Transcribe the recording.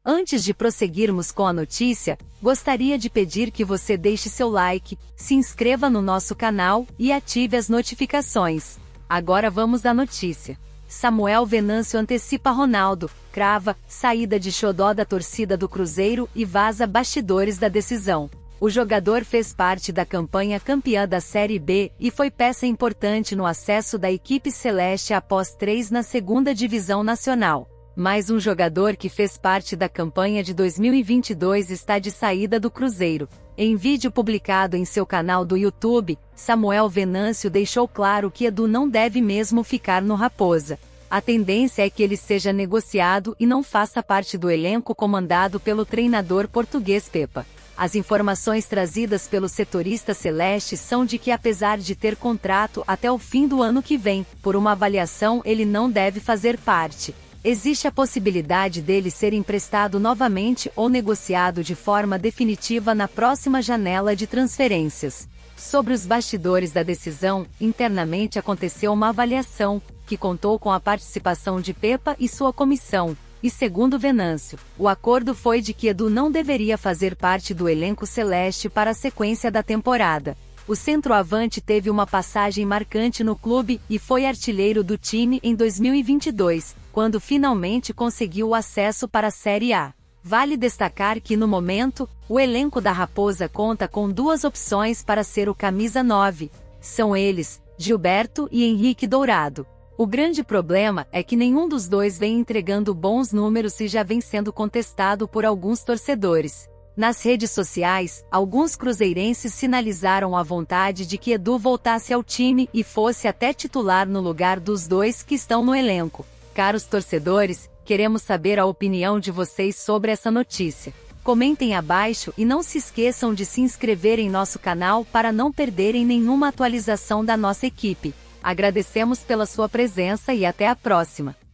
Antes de prosseguirmos com a notícia, gostaria de pedir que você deixe seu like, se inscreva no nosso canal e ative as notificações. Agora vamos à notícia. Samuel Venâncio antecipa Ronaldo, crava, saída de xodó da torcida do Cruzeiro e vaza bastidores da decisão. O jogador fez parte da campanha campeã da Série B e foi peça importante no acesso da equipe celeste após 3 na segunda divisão nacional. Mais um jogador que fez parte da campanha de 2022 está de saída do Cruzeiro. Em vídeo publicado em seu canal do YouTube, Samuel Venâncio deixou claro que Edu não deve mesmo ficar no Raposa. A tendência é que ele seja negociado e não faça parte do elenco comandado pelo treinador português Pepa. As informações trazidas pelo setorista celeste são de que, apesar de ter contrato até o fim do ano que vem, por uma avaliação ele não deve fazer parte. Existe a possibilidade dele ser emprestado novamente ou negociado de forma definitiva na próxima janela de transferências. Sobre os bastidores da decisão, internamente aconteceu uma avaliação, que contou com a participação de Pepa e sua comissão, e segundo Venâncio, o acordo foi de que Edu não deveria fazer parte do elenco celeste para a sequência da temporada. O centroavante teve uma passagem marcante no clube e foi artilheiro do time em 2022, quando finalmente conseguiu o acesso para a Série A. Vale destacar que no momento, o elenco da Raposa conta com 2 opções para ser o camisa 9. São eles, Gilberto e Henrique Dourado. O grande problema é que nenhum dos dois vem entregando bons números e já vem sendo contestado por alguns torcedores. Nas redes sociais, alguns cruzeirenses sinalizaram a vontade de que Edu voltasse ao time e fosse até titular no lugar dos 2 que estão no elenco. Caros torcedores, queremos saber a opinião de vocês sobre essa notícia. Comentem abaixo e não se esqueçam de se inscrever em nosso canal para não perderem nenhuma atualização da nossa equipe. Agradecemos pela sua presença e até a próxima.